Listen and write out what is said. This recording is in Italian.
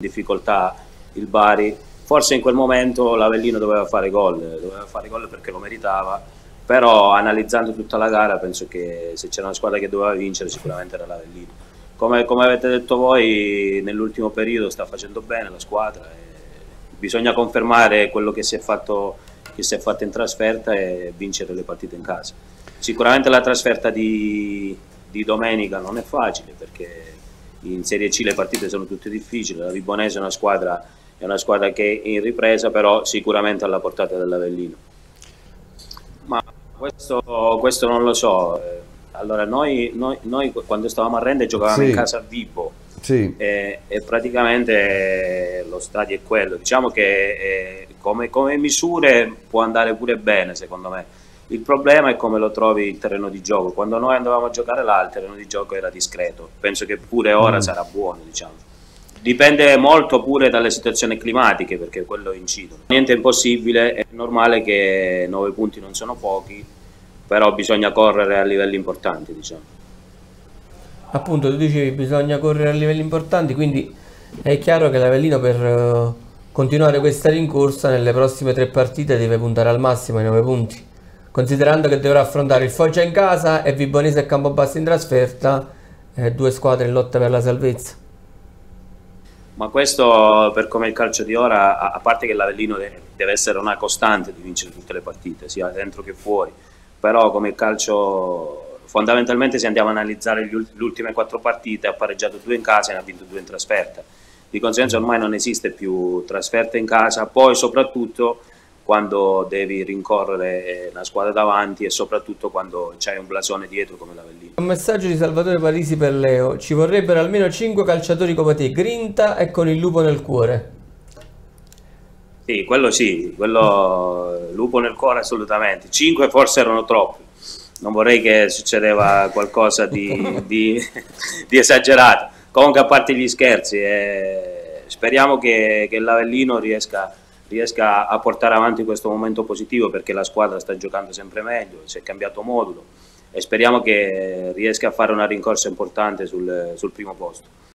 difficoltà il Bari. Forse in quel momento l'Avellino doveva fare gol perché lo meritava, però analizzando tutta la gara penso che se c'era una squadra che doveva vincere sicuramente era l'Avellino. Come avete detto voi, nell'ultimo periodo sta facendo bene la squadra e bisogna confermare quello che si è fatto in trasferta e vincere le partite in casa. Sicuramente la trasferta di domenica non è facile perché in Serie C le partite sono tutte difficili, la Vibonese è una squadra che è in ripresa, però sicuramente alla portata dell'Avellino. Ma questo non lo so. Allora, noi quando stavamo a Rende giocavamo in Sì, casa a Vibo sì. e praticamente lo stadio è quello. Diciamo che come misure può andare pure bene, secondo me. Il problema è come lo trovi il terreno di gioco. Quando noi andavamo a giocare là, il terreno di gioco era discreto. Penso che pure ora Mm. sarà buono, diciamo. Dipende molto pure dalle situazioni climatiche, perché quello incidono. Niente è impossibile, è normale che 9 punti non sono pochi, però bisogna correre a livelli importanti, diciamo. Appunto, tu dicevi bisogna correre a livelli importanti, quindi è chiaro che l'Avellino per continuare questa rincorsa nelle prossime 3 partite deve puntare al massimo ai 9 punti, considerando che dovrà affrontare il Foggia in casa e Vibonese e Campobasso in trasferta, 2 squadre in lotta per la salvezza. Ma questo, per come è il calcio di ora, a parte che l'Avellino deve essere una costante di vincere tutte le partite, sia dentro che fuori, però come il calcio, fondamentalmente se andiamo a analizzare le ultime 4 partite, ha pareggiato 2 in casa e ne ha vinto 2 in trasferta. Di conseguenza ormai non esiste più trasferta in casa, poi soprattutto quando devi rincorrere una squadra davanti e soprattutto quando c'hai un blasone dietro come l'Avellino. Un messaggio di Salvatore Parisi per Leo: ci vorrebbero almeno 5 calciatori come te, grinta e con il lupo nel cuore. Sì, quello lupo nel cuore assolutamente. 5 forse erano troppi. Non vorrei che succedeva qualcosa di esagerato. Comunque a parte gli scherzi, speriamo che l'Avellino riesca a portare avanti questo momento positivo perché la squadra sta giocando sempre meglio, si è cambiato modulo e speriamo che riesca a fare una rincorsa importante sul primo posto.